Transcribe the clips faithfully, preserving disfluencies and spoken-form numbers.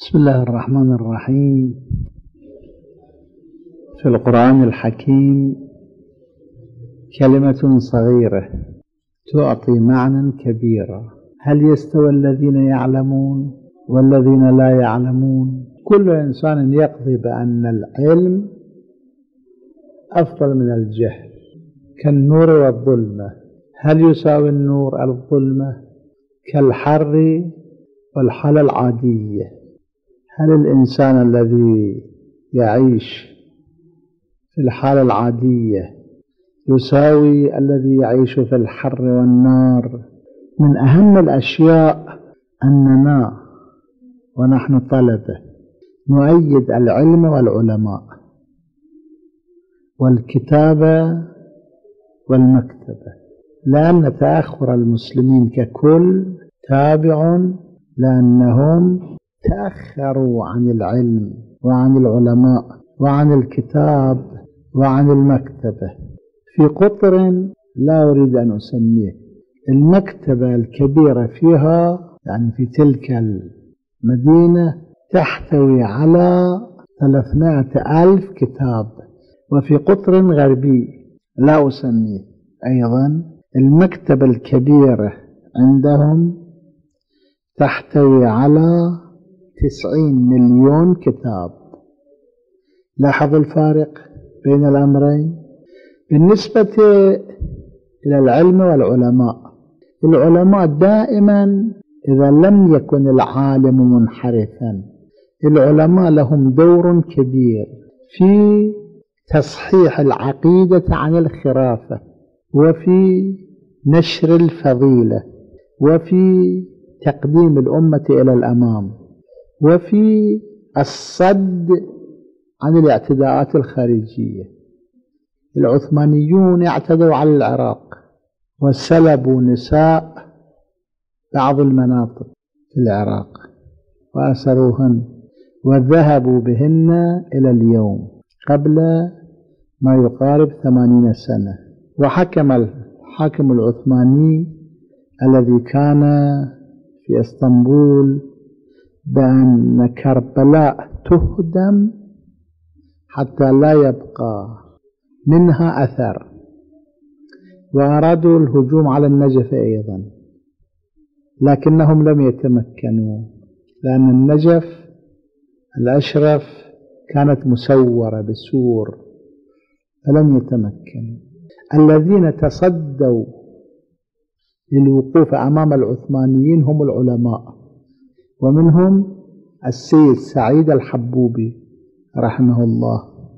بسم الله الرحمن الرحيم. في القرآن الحكيم كلمة صغيرة تعطي معنى كبيرا. هل يستوي الذين يعلمون والذين لا يعلمون؟ كل إنسان يقضي بأن العلم أفضل من الجهل، كالنور والظلمة. هل يساوي النور الظلمة؟ كالحر والحالة العادية. هل الإنسان الذي يعيش في الحالة العادية يساوي الذي يعيش في الحر والنار؟ من أهم الأشياء أننا ونحن طلبة نؤيد العلم والعلماء والكتابة والمكتبة، لأن تأخر المسلمين ككل تابع لأنهم تأخروا عن العلم وعن العلماء وعن الكتاب وعن المكتبة. في قطر لا أريد أن أسميه، المكتبة الكبيرة فيها يعني في تلك المدينة تحتوي على ثلاثمائة ألف كتاب، وفي قطر غربي لا أسميه أيضا المكتبة الكبيرة عندهم تحتوي على تسعين مليون كتاب. لاحظوا الفارق بين الأمرين. بالنسبة إلى العلم والعلماء، العلماء دائما إذا لم يكن العالم منحرفا، العلماء لهم دور كبير في تصحيح العقيدة عن الخرافة، وفي نشر الفضيلة، وفي تقديم الأمة إلى الأمام، وفي الصد عن الاعتداءات الخارجية. العثمانيون اعتدوا على العراق وسلبوا نساء بعض المناطق في العراق وأسروهن وذهبوا بهن إلى اليوم قبل ما يقارب ثمانين سنة. وحكم الحاكم العثماني الذي كان في اسطنبول بأن كربلاء تهدم حتى لا يبقى منها أثر، وأرادوا الهجوم على النجف أيضا، لكنهم لم يتمكنوا لأن النجف الأشرف كانت مسورة بسور فلم يتمكنوا. الذين تصدوا للوقوف أمام العثمانيين هم العلماء، ومنهم السيد سعيد الحبوبي رحمه الله،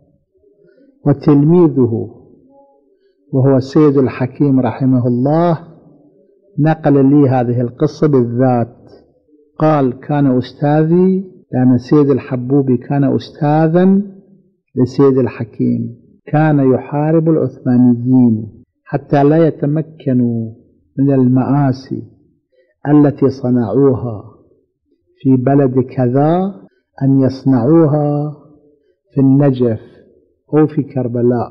وتلميذه وهو السيد الحكيم رحمه الله نقل لي هذه القصة بالذات. قال: كان أستاذي، لأن السيد الحبوبي كان أستاذا للسيد الحكيم، كان يحارب العثمانيين حتى لا يتمكنوا من المآسي التي صنعوها في بلد كذا أن يصنعوها في النجف أو في كربلاء.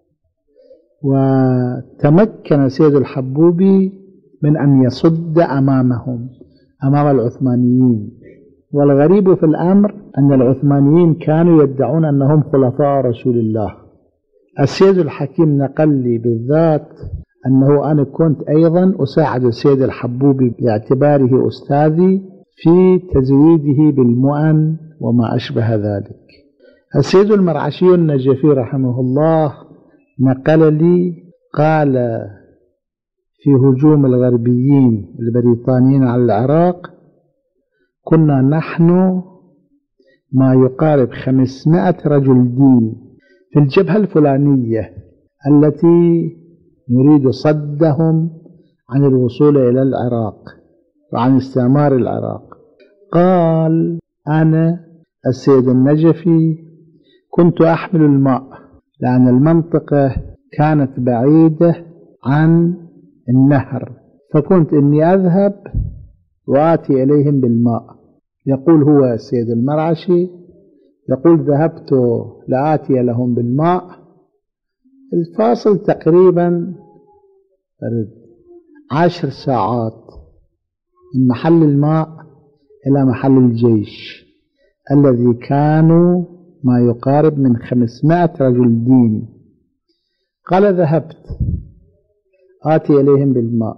وتمكن سيد الحبوبي من أن يصد أمامهم أمام العثمانيين. والغريب في الأمر أن العثمانيين كانوا يدعون أنهم خلفاء رسول الله. السيد الحكيم نقل لي بالذات أنه أنا كنت أيضا أساعد السيد الحبوبي باعتباره أستاذي في تزويده بالمؤن وما أشبه ذلك. السيد المرعشي النجفي رحمه الله نقل لي، قال في هجوم الغربيين البريطانيين على العراق كنا نحن ما يقارب خمسمائة رجل دين في الجبهة الفلانية التي نريد صدهم عن الوصول إلى العراق وعن استعمار العراق. قال: أنا السيد النجفي كنت أحمل الماء، لأن المنطقة كانت بعيدة عن النهر، فكنت إني أذهب وآتي إليهم بالماء. يقول هو السيد المرعشي، يقول: ذهبت لآتي لهم بالماء، الفاصل تقريبا عشر ساعات من محل الماء إلى محل الجيش. الذي كانوا ما يقارب من خمسمائة رجل دين. قال ذهبت آتي إليهم بالماء،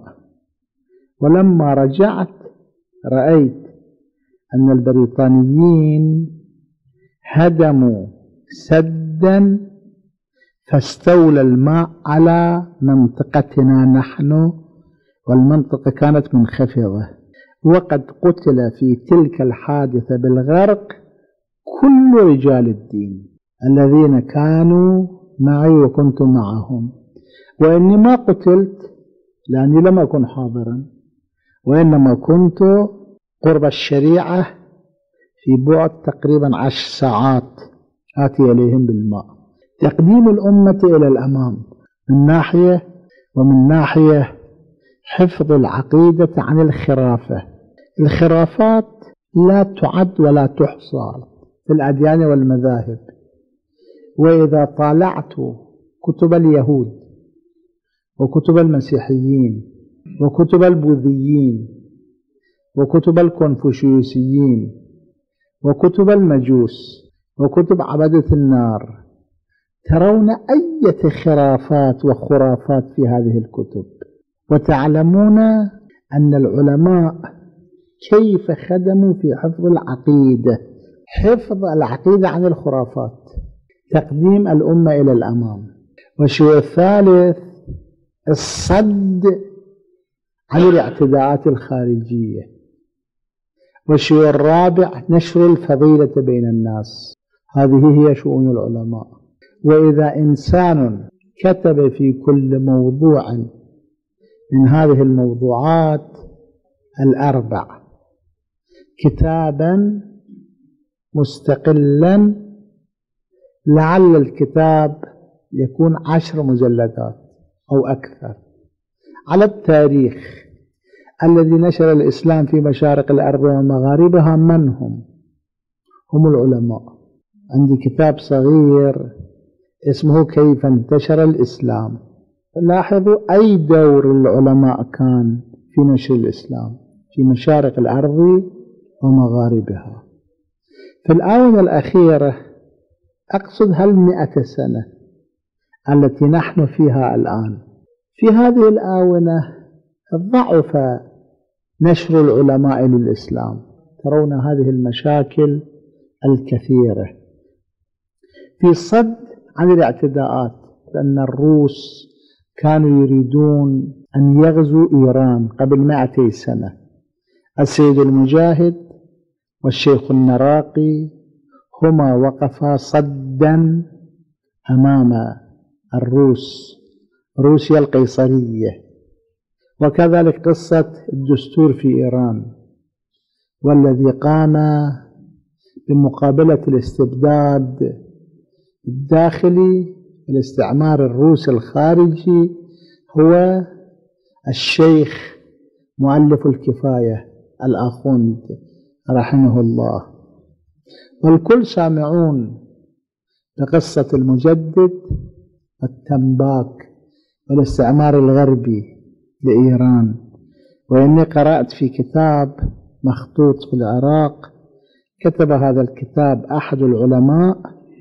ولما رجعت رأيت أن البريطانيين هدموا سدا فاستولى الماء على منطقتنا نحن، والمنطقة كانت منخفضة، وقد قتل في تلك الحادثة بالغرق كل رجال الدين الذين كانوا معي وكنت معهم، وإني ما قتلت لأني لم أكن حاضرا، وإنما كنت قرب الشريعة في بعد تقريبا عشر ساعات آتي إليهم بالماء. تقديم الأمة إلى الأمام من ناحية، ومن ناحية حفظ العقيدة عن الخرافة. الخرافات لا تعد ولا تحصى في الأديان والمذاهب، وإذا طالعت كتب اليهود وكتب المسيحيين وكتب البوذيين وكتب الكونفوشيوسيين وكتب المجوس وكتب عبدة النار، ترون أية خرافات وخرافات في هذه الكتب، وتعلمون أن العلماء كيف خدموا في حفظ العقيدة، حفظ العقيدة عن الخرافات، تقديم الأمة إلى الأمام. والشيء الثالث الصد عن الاعتداءات الخارجية. والشيء الرابع نشر الفضيلة بين الناس. هذه هي شؤون العلماء. وإذا إنسان كتب في كل موضوع من هذه الموضوعات الأربع كتابا مستقلا، لعل الكتاب يكون عشر مجلدات أو أكثر، على التاريخ الذي نشر الإسلام في مشارق الأرض ومغاربها، من هم؟ هم العلماء. عندي كتاب صغير اسمه كيف انتشر الإسلام. لاحظوا أي دور العلماء كان في نشر الإسلام في مشارق الأرض ومغاربها. في الآونة الأخيرة، أقصد هالمئة سنة التي نحن فيها الآن، في هذه الآونة ضعف نشر العلماء للإسلام. ترون هذه المشاكل الكثيرة في صد عن الاعتداءات، لأن الروس كانوا يريدون أن يغزوا إيران قبل مائتي سنة. السيد المجاهد والشيخ النراقي هما وقفا صدا أمام الروس، روسيا القيصرية. وكذلك قصة الدستور في إيران، والذي قام بمقابلة الاستبداد الداخلي والاستعمار الروسي الخارجي هو الشيخ مؤلف الكفاية الآخوند رحمه الله. والكل سامعون بقصة المجدد والتنباك والاستعمار الغربي لإيران. وإني قرأت في كتاب مخطوط في العراق، كتب هذا الكتاب أحد العلماء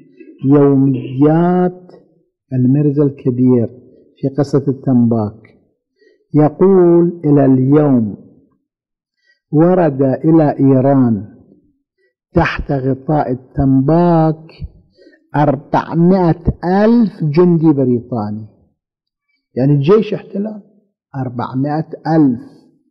يوميات المرزا الكبير في قصة التنباك، يقول إلى اليوم ورد إلى إيران تحت غطاء التنباك أربعمائة ألف جندي بريطاني، يعني جيش احتلال أربعمائة ألف.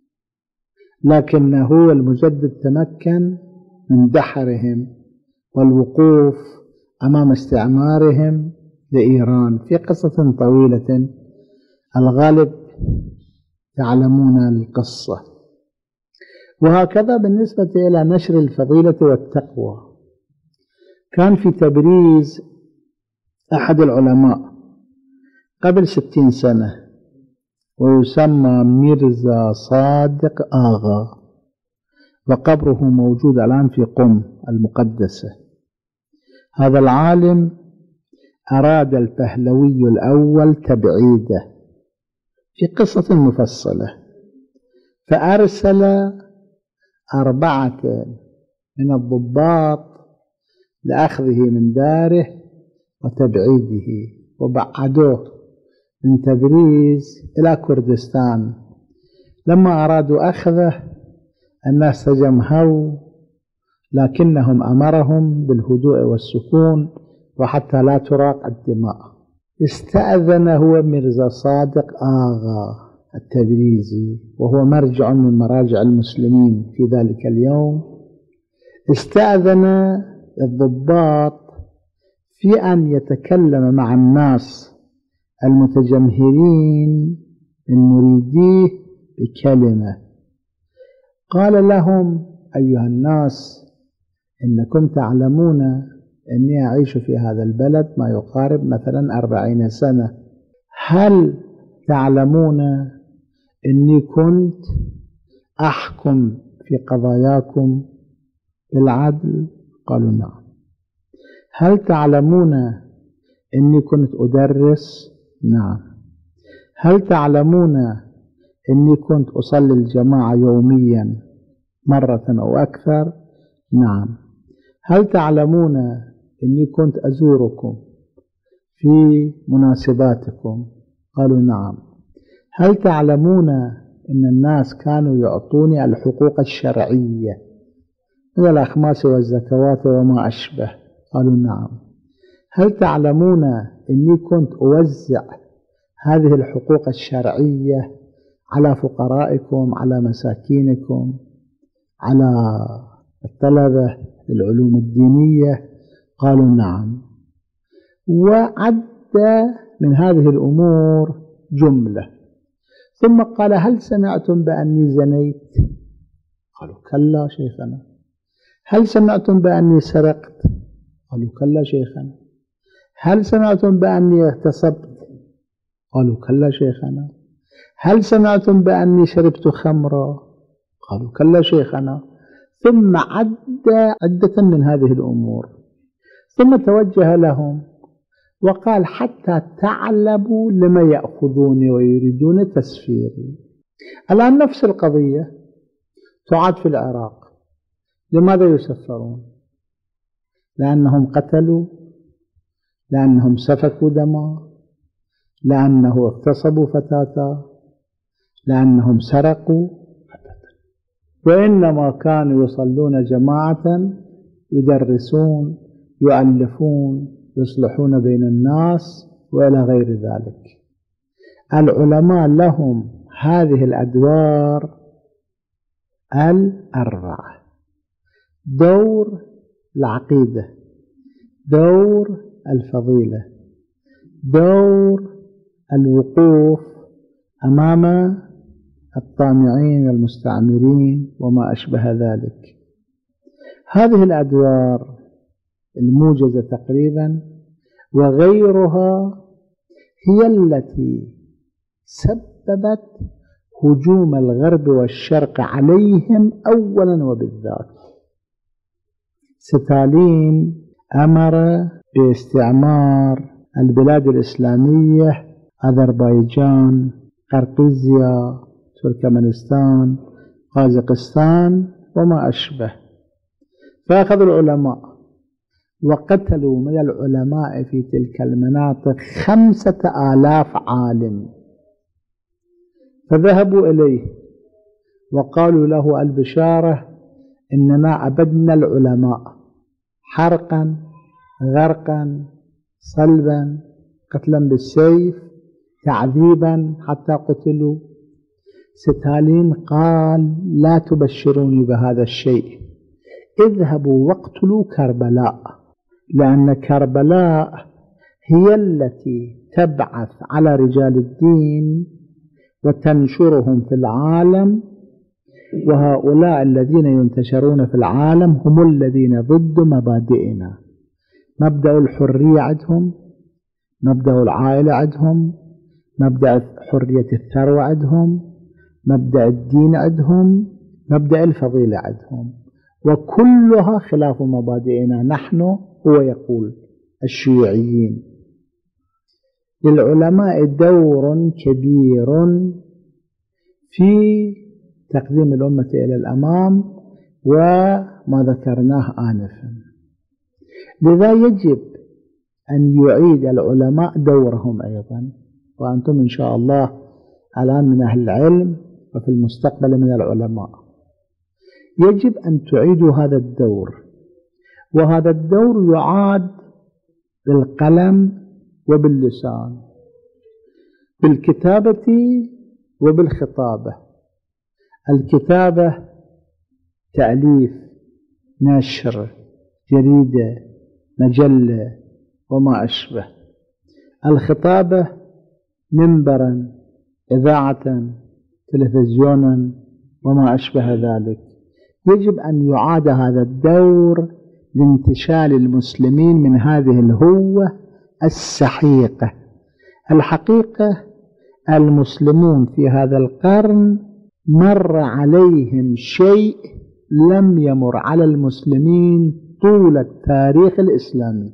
لكنه المجدد تمكن من دحرهم والوقوف أمام استعمارهم لإيران في قصة طويلة، الغالب تعلمون القصة. وهكذا بالنسبة إلى نشر الفضيلة والتقوى، كان في تبريز أحد العلماء قبل ستين سنة ويسمى ميرزا صادق آغا، وقبره موجود الآن في قم المقدسة. هذا العالم أراد البهلوي الأول تبعيده في قصة مفصلة، فأرسل أربعة من الضباط لأخذه من داره وتبعيده، وبعدوه من تبريز إلى كردستان. لما أرادوا أخذه الناس تجمهوا، لكنهم أمرهم بالهدوء والسكون وحتى لا تراق الدماء. استأذن هو ميرزا صادق آغا التبريزي، وهو مرجع من مراجع المسلمين في ذلك اليوم، استأذن الضباط في أن يتكلم مع الناس المتجمهرين من مريديه بكلمة. قال لهم: أيها الناس، إنكم تعلمون أني أعيش في هذا البلد ما يقارب مثلا أربعين سنة. هل تعلمون أني كنت أحكم في قضاياكم بالعدل؟ قالوا: نعم. هل تعلمون أني كنت أدرس؟ نعم. هل تعلمون أني كنت أصلي الجماعة يوميا مرة أو أكثر؟ نعم. هل تعلمون أني كنت أزوركم في مناسباتكم؟ قالوا: نعم. هل تعلمون أن الناس كانوا يعطوني الحقوق الشرعية من الأخماس والزكوات وما أشبه؟ قالوا: نعم. هل تعلمون أني كنت أوزع هذه الحقوق الشرعية على فقرائكم، على مساكينكم، على الطلبة العلوم الدينية؟ قالوا: نعم. وعد من هذه الأمور جملة، ثم قال: هل سمعتم بأني زنيت؟ قالوا: كلا شيخنا. هل سمعتم بأني سرقت؟ قالوا: كلا شيخنا. هل سمعتم بأني اغتصبت؟ قالوا: كلا شيخنا. هل سمعتم بأني شربت خمرا؟ قالوا: كلا شيخنا. ثم عد عدة من هذه الأمور، ثم توجه لهم وقال: حتى تعلموا لما يأخذوني ويريدون تسفيري. الآن نفس القضية تعاد في العراق. لماذا يسفرون؟ لأنهم قتلوا، لأنهم سفكوا دماء، لأنه اغتصبوا فتاة، لأنهم سرقوا، وإنما كانوا يصلون جماعة، يدرسون، يؤلفون، يصلحون بين الناس وإلى غير ذلك. العلماء لهم هذه الأدوار الأربعة: دور العقيدة، دور الفضيلة، دور الوقوف أمام الطامعين والمستعمرين وما أشبه ذلك. هذه الأدوار الموجزة تقريبا وغيرها هي التي سببت هجوم الغرب والشرق عليهم أولا وبالذات. ستالين أمر باستعمار البلاد الإسلامية، أذربيجان، قرقيزيا، تركمانستان، قازقستان وما أشبه، فأخذوا العلماء وقتلوا من العلماء في تلك المناطق خمسة آلاف عالم، فذهبوا إليه وقالوا له البشارة: إننا أبدنا العلماء حرقا، غرقا، صلبا، قتلا بالسيف، تعذيبا حتى قتلوا. ستالين قال: لا تبشروني بهذا الشيء، اذهبوا واقتلوا كربلاء، لأن كربلاء هي التي تبعث على رجال الدين وتنشرهم في العالم، وهؤلاء الذين ينتشرون في العالم هم الذين ضد مبادئنا. مبدأ الحرية عندهم، مبدأ العائلة عندهم، مبدأ حرية الثروة عندهم، مبدأ الدين عندهم، مبدأ الفضيلة عندهم، وكلها خلاف مبادئنا نحن. هو يقول الشيوعيين. للعلماء دور كبير في تقديم الأمة إلى الأمام، وما ذكرناه آنفا. لذا يجب أن يعيد العلماء دورهم أيضا، وأنتم إن شاء الله الآن من أهل العلم وفي المستقبل من العلماء، يجب أن تعيدوا هذا الدور. وهذا الدور يعاد بالقلم وباللسان، بالكتابة وبالخطابة. الكتابة تأليف، نشر، جريدة، مجلة وما أشبه. الخطابة منبرا، إذاعة، تلفزيونا وما أشبه ذلك. يجب أن يعاد هذا الدور لانتشال المسلمين من هذه الهوة السحيقة. الحقيقة المسلمون في هذا القرن مر عليهم شيء لم يمر على المسلمين طول التاريخ الإسلامي.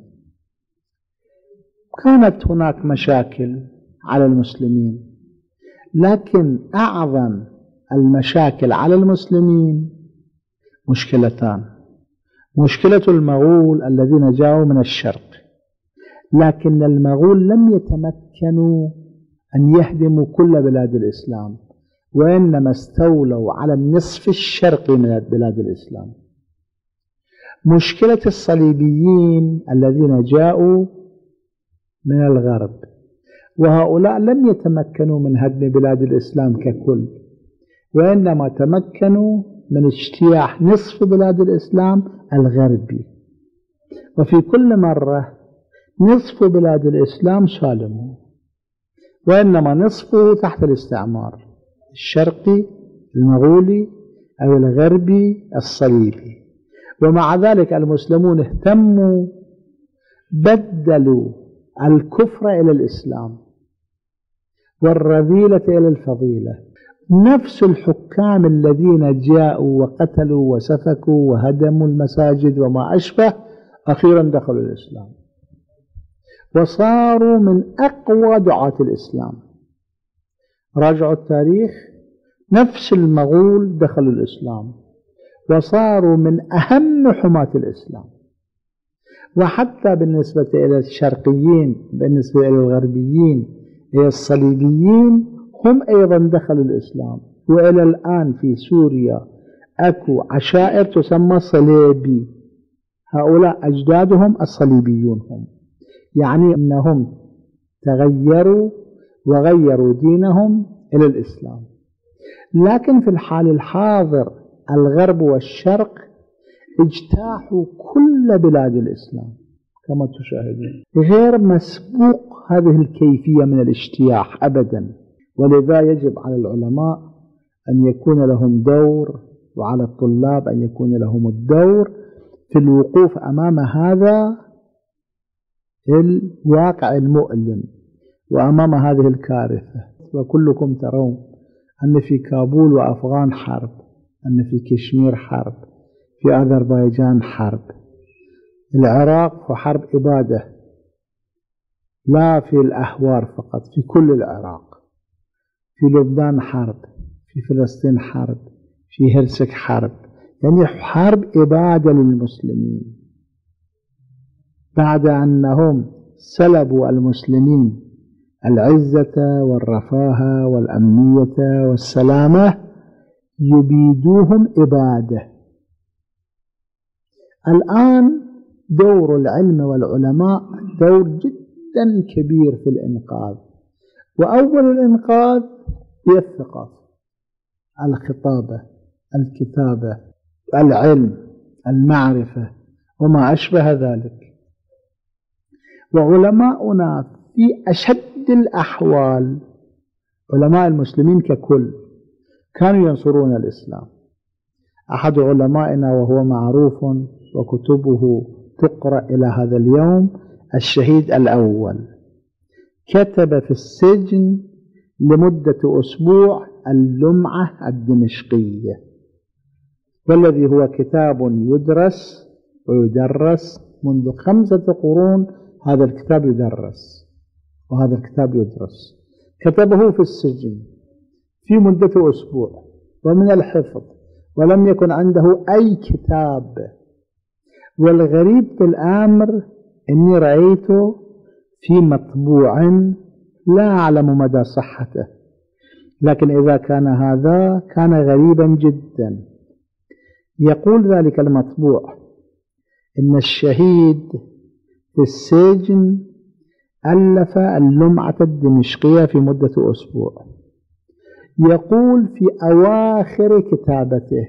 كانت هناك مشاكل على المسلمين، لكن أعظم المشاكل على المسلمين مشكلتان: مشكلة المغول الذين جاءوا من الشرق، لكن المغول لم يتمكنوا أن يهدموا كل بلاد الإسلام، وإنما استولوا على النصف الشرقي من بلاد الإسلام. مشكلة الصليبيين الذين جاءوا من الغرب، وهؤلاء لم يتمكنوا من هدم بلاد الإسلام ككل، وإنما تمكنوا من اجتياح نصف بلاد الإسلام الغربي، وفي كل مرة نصف بلاد الإسلام سالمون، وإنما نصفه تحت الاستعمار الشرقي المغولي أو الغربي الصليبي. ومع ذلك المسلمون اهتموا، بدلوا الكفر إلى الإسلام والرذيلة إلى الفضيلة. نفس الحكام الذين جاءوا وقتلوا وسفكوا وهدموا المساجد وما أشبه أخيرا دخلوا الإسلام وصاروا من أقوى دعاة الإسلام. راجعوا التاريخ، نفس المغول دخلوا الإسلام وصاروا من أهم حماة الإسلام. وحتى بالنسبة إلى الشرقيين، بالنسبة إلى الغربيين، إلى الصليبيين، هم أيضا دخلوا الإسلام. وإلى الآن في سوريا أكو عشائر تسمى صليبي، هؤلاء أجدادهم الصليبيون هم، يعني أنهم تغيروا وغيروا دينهم إلى الإسلام. لكن في الحال الحاضر الغرب والشرق اجتاحوا كل بلاد الإسلام كما تشاهدون، غير مسبوق هذه الكيفية من الاجتياح أبدا. ولذا يجب على العلماء أن يكون لهم دور، وعلى الطلاب أن يكون لهم الدور في الوقوف أمام هذا الواقع المؤلم وأمام هذه الكارثة. وكلكم ترون أن في كابول وأفغان حرب، أن في كشمير حرب، في أذربيجان حرب، العراق وحرب إبادة، لا في الأهوار فقط، في كل العراق، في لبنان حرب، في فلسطين حرب، في هرسك حرب، يعني حرب إبادة للمسلمين بعد أنهم سلبوا المسلمين العزة والرفاهة والأمنية والسلامة، يبيدوهم إبادة. الآن دور العلم والعلماء دور جدا كبير في الإنقاذ، وأول الإنقاذ هي الثقافة، الخطابة، الكتابة، العلم، المعرفة وما أشبه ذلك. وعلماؤنا في أشد الأحوال، علماء المسلمين ككل، كانوا ينصرون الإسلام. أحد علمائنا وهو معروف وكتبه تقرأ إلى هذا اليوم، الشهيد الأول، كتب في السجن لمدة أسبوع اللمعة الدمشقية، والذي هو كتاب يدرس ويدرس منذ خمسة قرون. هذا الكتاب يدرس وهذا الكتاب يدرس، كتبه في السجن في مدة أسبوع ومن الحفظ، ولم يكن عنده أي كتاب، والغريب في الأمر أني رأيته في مطبوع لا أعلم مدى صحته، لكن إذا كان هذا كان غريبا جدا. يقول ذلك المطبوع إن الشهيد في السجن ألف اللمعة الدمشقية في مدة أسبوع. يقول في أواخر كتابته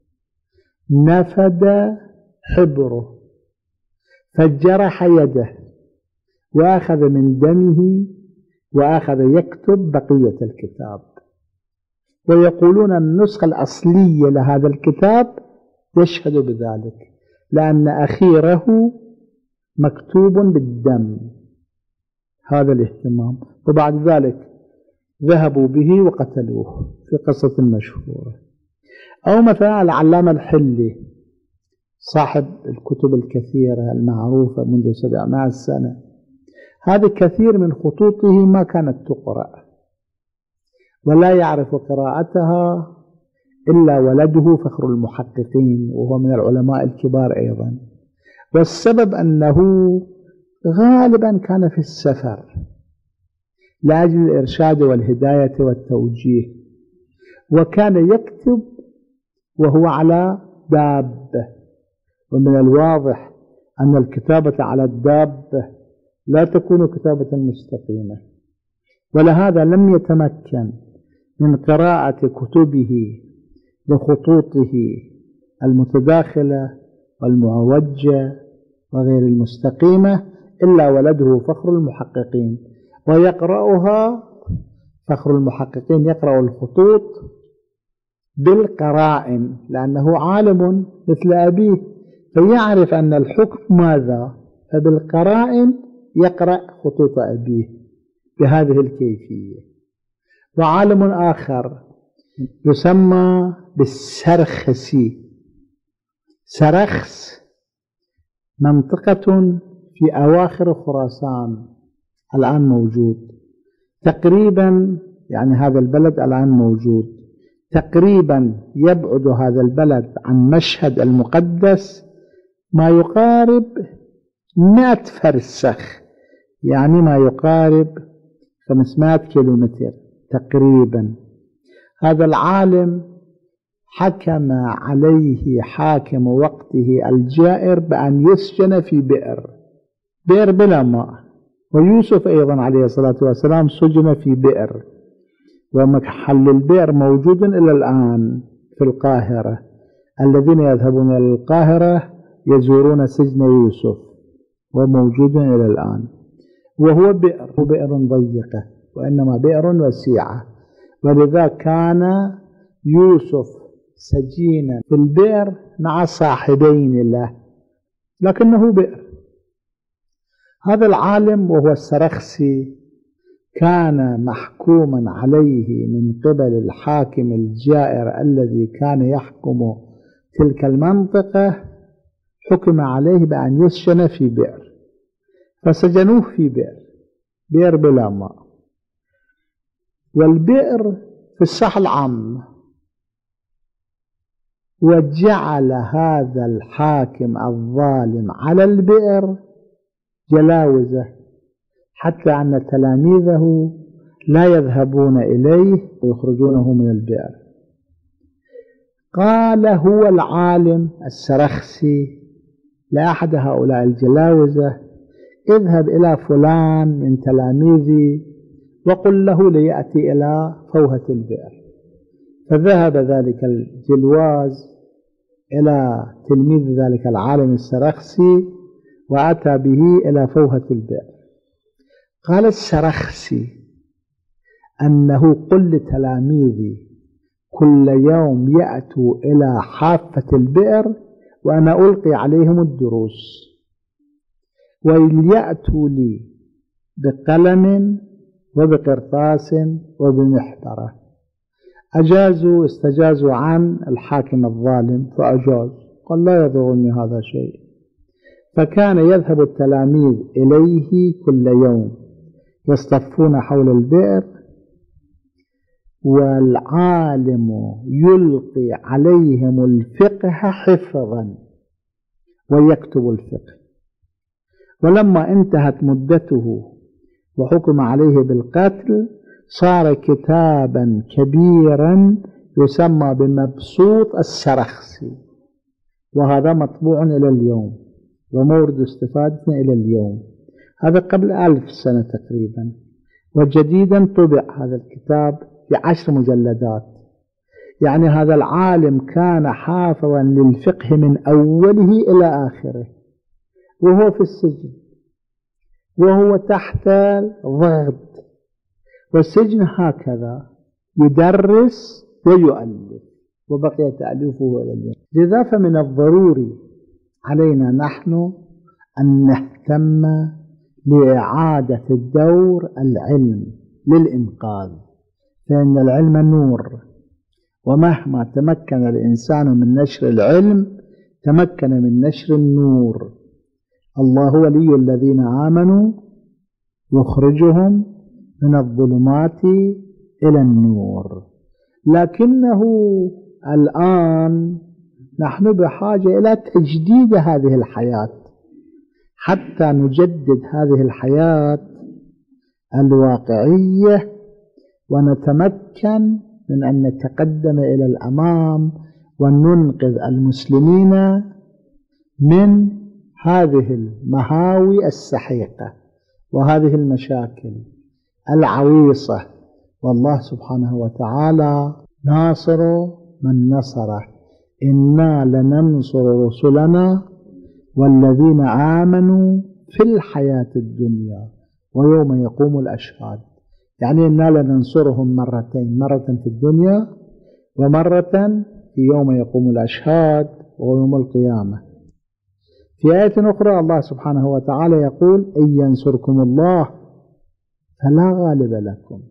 نفد حبره فجرح يده وأخذ من دمه وأخذ يكتب بقية الكتاب. ويقولون النسخة الأصلية لهذا الكتاب يشهد بذلك، لأن أخيره مكتوب بالدم. هذا الاهتمام. وبعد ذلك ذهبوا به وقتلوه في قصة مشهورة. أو مثلا العلامة الحلي صاحب الكتب الكثيرة المعروفة منذ سبعمائة سنة، هذا كثير من خطوطه ما كانت تقرأ ولا يعرف قراءتها إلا ولده فخر المحققين، وهو من العلماء الكبار أيضا. والسبب أنه غالبا كان في السفر لأجل الإرشاد والهداية والتوجيه، وكان يكتب وهو على دابة، ومن الواضح أن الكتابة على الدابة لا تكون كتابة مستقيمة، ولهذا لم يتمكن من قراءة كتبه لخطوطه المتداخلة والمعوجة وغير المستقيمة إلا ولده فخر المحققين، ويقرأها فخر المحققين يقرأ الخطوط بالقرائن لأنه عالم مثل أبيه، فيعرف أن الحكم ماذا، فبالقرائن يقرأ خطوط أبيه بهذه الكيفية. وعالم آخر يسمى بالسرخسي. سرخس منطقة في أواخر خراسان الآن موجود تقريبا، يعني هذا البلد الآن موجود تقريبا، يبعد هذا البلد عن مشهد المقدس ما يقارب مئة فرسخ، يعني ما يقارب خمسمائة كيلومتر تقريبا. هذا العالم حكم عليه حاكم وقته الجائر بأن يسجن في بئر بئر بلا ماء، ويوسف أيضا عليه الصلاة والسلام سجن في بئر، ومحل البئر موجود إلى الآن في القاهرة. الذين يذهبون إلى القاهرة يزورون سجن يوسف وموجود إلى الآن، وهو بئر بئر ضيقة وإنما بئر وسيعة، ولذا كان يوسف سجينا في البئر مع صاحبين له، لكنه بئر. هذا العالم وهو السرخسي كان محكوما عليه من قبل الحاكم الجائر الذي كان يحكم تلك المنطقة، حكم عليه بأن يسجن في بئر، فسجنوه في بئر بئر بلا ماء. والبئر في الساحة العامة، وجعل هذا الحاكم الظالم على البئر جلاوزة، حتى أن تلاميذه لا يذهبون إليه ويخرجونه من البئر. قال هو العالم السرخسي لأحد هؤلاء الجلاوزة: اذهب إلى فلان من تلاميذي وقل له ليأتي إلى فوهة البئر. فذهب ذلك الجلواز إلى تلميذ ذلك العالم السرخسي وأتى به إلى فوهة البئر. قال السرخسي أنه قل لتلاميذي كل يوم يأتوا إلى حافة البئر وأنا ألقي عليهم الدروس، وليأتوا لي بقلم وبقرطاس وبمحبرة. أجازوا استجازوا عن الحاكم الظالم فأجاز، قال لا يضرني هذا شيء. فكان يذهب التلاميذ إليه كل يوم يصطفون حول البئر، والعالم يلقي عليهم الفقه حفظا، ويكتب الفقه. ولما انتهت مدته وحكم عليه بالقتل صار كتابا كبيرا يسمى بمبسوط السرخسي، وهذا مطبوع إلى اليوم ومورد استفادتنا إلى اليوم. هذا قبل ألف سنة تقريبا. وجديدا طبع هذا الكتاب في عشر مجلدات. يعني هذا العالم كان حافظا للفقه من أوله إلى آخره وهو في السجن وهو تحت الضغط، والسجن هكذا يدرس ويؤلف، وبقي تأليفه إلى اليوم. لذا فمن الضروري علينا نحن أن نهتم لإعادة الدور العلم للإنقاذ، فإن العلم نور، ومهما تمكن الإنسان من نشر العلم تمكن من نشر النور. الله ولي الذين آمنوا يخرجهم من الظلمات إلى النور. لكنه الآن نحن بحاجة إلى تجديد هذه الحياة حتى نجدد هذه الحياة الواقعية ونتمكن من أن نتقدم إلى الأمام وننقذ المسلمين من هذه المهاوي السحيقة وهذه المشاكل العويصة. والله سبحانه وتعالى ناصر من نصره، إنا لننصر رسلنا والذين آمنوا في الحياة الدنيا ويوم يقوم الأشهاد. يعني إنا لننصرهم مرتين، مرة في الدنيا ومرة في يوم يقوم الأشهاد ويوم القيامة. في آية أخرى الله سبحانه وتعالى يقول إن ينصركم الله فلا غالب لكم.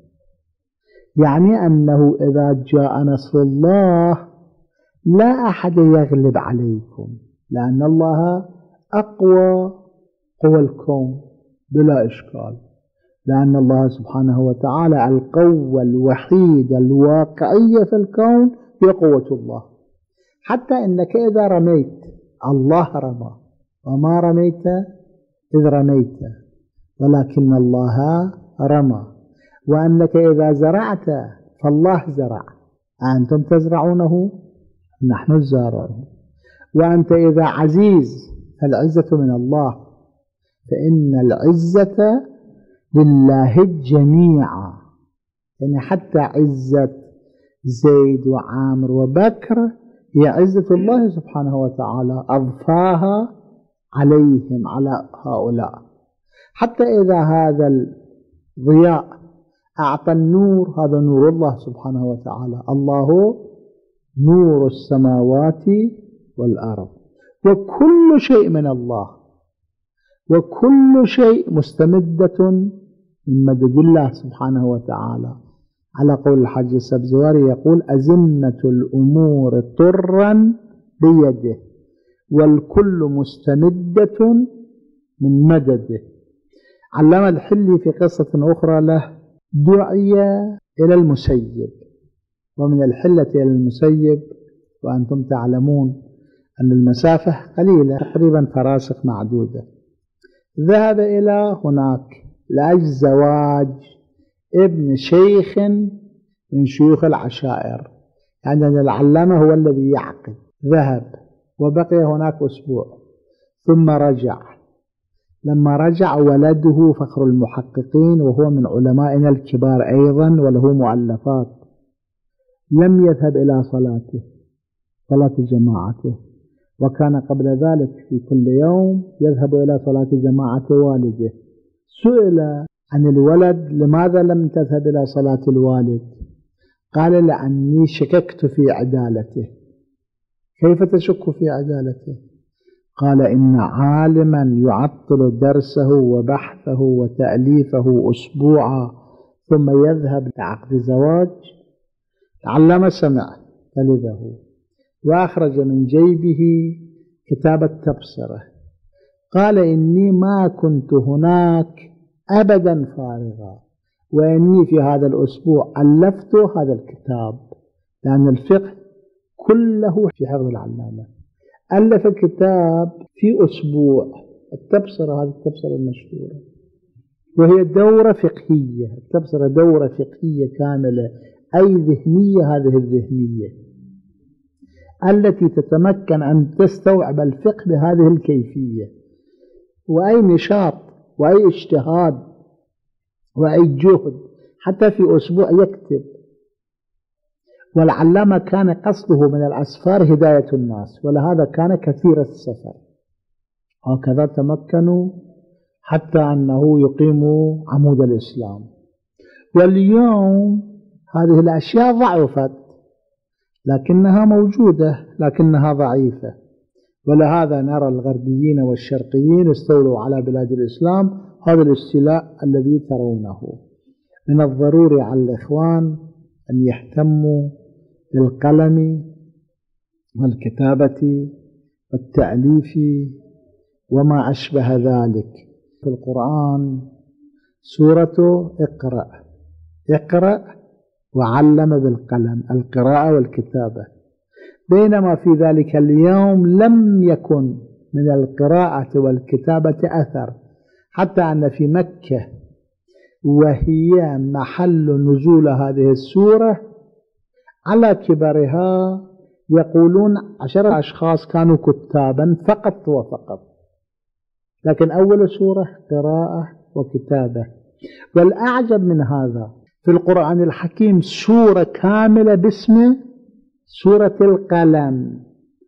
يعني أنه إذا جاء نصر الله لا أحد يغلب عليكم، لأن الله أقوى قوى الكون بلا إشكال، لأن الله سبحانه وتعالى القوة الوحيدة الواقعية في الكون هي قوة الله. حتى إنك إذا رميت الله رمى، وما رميت إذ رميت ولكن الله رمى. وأنك إذا زرعت فالله زرع، أنتم تزرعونه نحن الزارعون. وأنت إذا عزيز فالعزة من الله، فإن العزة لله جميعا. يعني حتى عزة زيد وعامر وبكر هي عزة الله سبحانه وتعالى، أضفاها عليهم على هؤلاء. حتى إذا هذا الضياء أعطى النور، هذا نور الله سبحانه وتعالى. الله نور السماوات والأرض، وكل شيء من الله، وكل شيء مستمدة من مدد الله سبحانه وتعالى. على قول الحاج السبزواري يقول أزمة الأمور طرا بيده والكل مستمدة من مدده. علم الحلي في قصة أخرى له دعي إلى المسيب، ومن الحلة إلى المسيب وأنتم تعلمون أن المسافة قليلة تقريبا فراسخ معدودة. ذهب إلى هناك لأجل زواج ابن شيخ من شيوخ العشائر، يعني العلامة هو الذي يعقد. ذهب وبقي هناك أسبوع ثم رجع. لما رجع ولده فخر المحققين وهو من علمائنا الكبار أيضا وله مؤلفات، لم يذهب إلى صلاته صلاة جماعته، وكان قبل ذلك في كل يوم يذهب إلى صلاة جماعة والده. سئل عن الولد لماذا لم تذهب إلى صلاة الوالد؟ قال لأني شككت في عدالته. كيف تشك في عدالته؟ قال إن عالما يعطل درسه وبحثه وتأليفه أسبوعا ثم يذهب لعقد زواج، تعلم سمع فلذه، وأخرج من جيبه كتاب التبصرة. قال إني ما كنت هناك أبدا فارغا، وإني في هذا الأسبوع ألفت هذا الكتاب، لأن الفقه كله في حفظ العلامة. ألف كتاب في أسبوع، التبصرة، هذه التبصرة المشهورة، وهي دورة فقهية. التبصرة دورة فقهية كاملة، أي ذهنية، هذه الذهنية التي تتمكن أن تستوعب الفقه بهذه الكيفية، وأي نشاط وأي اجتهاد وأي جهد حتى في أسبوع يكتب. والعلامة كان قصده من الأسفار هداية الناس، ولهذا كان كثير السفر. هكذا تمكنوا حتى أنه يقيم عمود الإسلام. واليوم هذه الأشياء ضعفت، لكنها موجودة، لكنها ضعيفة. ولهذا نرى الغربيين والشرقيين استولوا على بلاد الإسلام هذا الاستيلاء الذي ترونه. من الضروري على الإخوان أن يهتموا بالقلم والكتابة والتأليف وما أشبه ذلك. في القرآن سورة اقرأ، اقرأ وعلم بالقلم، القراءة والكتابة، بينما في ذلك اليوم لم يكن من القراءة والكتابة أثر، حتى أن في مكة وهي محل نزول هذه السورة على كبرها يقولون عشر أشخاص كانوا كتابا فقط وفقط، لكن أول سورة قراءة وكتابة. والأعجب من هذا في القرآن الحكيم سورة كاملة باسم سورة القلم،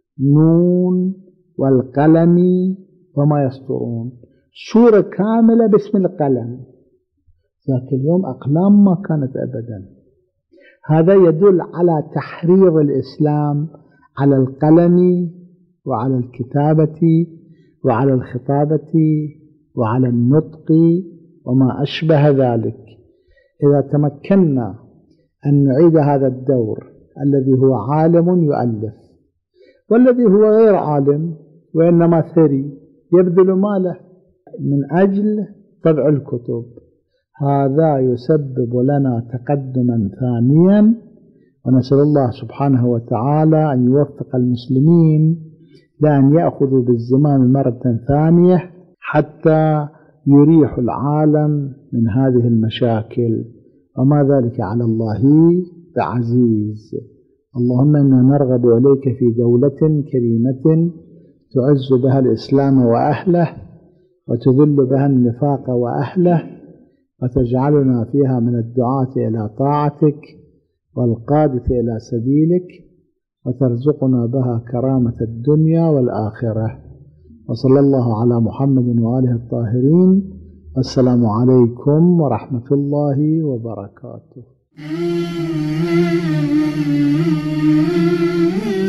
نون والقلم وما يسطرون، سورة كاملة باسم القلم. ذاك اليوم أقلام ما كانت أبدا. هذا يدل على تحريض الإسلام على القلم وعلى الكتابة وعلى الخطابة وعلى النطق وما أشبه ذلك. إذا تمكنا أن نعيد هذا الدور الذي هو عالم يؤلف، والذي هو غير عالم وإنما ثري يبذل ماله من أجل طبع الكتب، هذا يسبب لنا تقدما ثانيا. ونسأل الله سبحانه وتعالى أن يوفق المسلمين لأن يأخذوا بالزمام مرة ثانية حتى يريح العالم من هذه المشاكل، وما ذلك على الله بعزيز. اللهم إنا نرغب إليك في دولة كريمة تعز بها الإسلام وأهله وتذل بها النفاق وأهله، وتجعلنا فيها من الدعاة إلى طاعتك والقادة إلى سبيلك، وترزقنا بها كرامة الدنيا والآخرة. وصلى الله على محمد وآله الطاهرين. السلام عليكم ورحمة الله وبركاته.